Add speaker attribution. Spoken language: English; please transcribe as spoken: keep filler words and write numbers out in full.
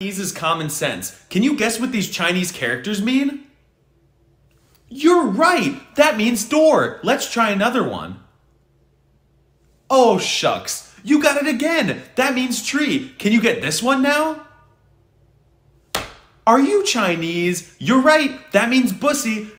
Speaker 1: Is common sense. Can you guess what these Chinese characters mean? You're right! That means door. Let's try another one. Oh, shucks. You got it again. That means tree. Can you get this one now? Are you Chinese? You're right. That means bussy.